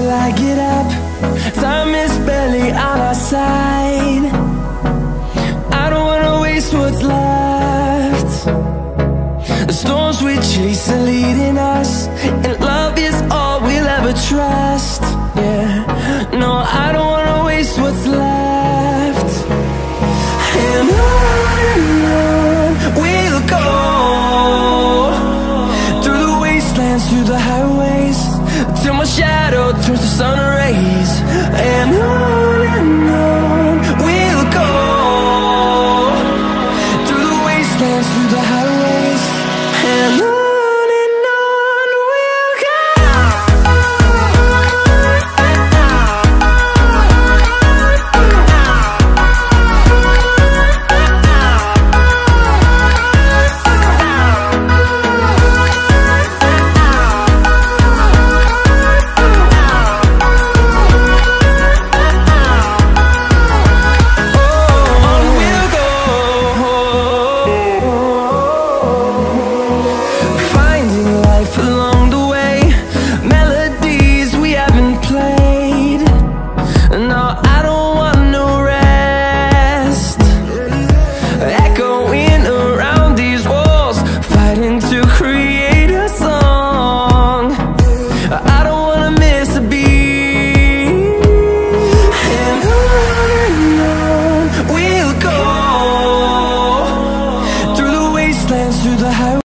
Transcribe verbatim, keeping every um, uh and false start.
I get up. Time is barely on our side. I don't wanna waste what's left. The storms we chase are leading us, and love is all we'll ever trust. Yeah, no, I don't wanna waste what's left. And on and on we'll go, through the wastelands, through the highways, till my shadow turns to sun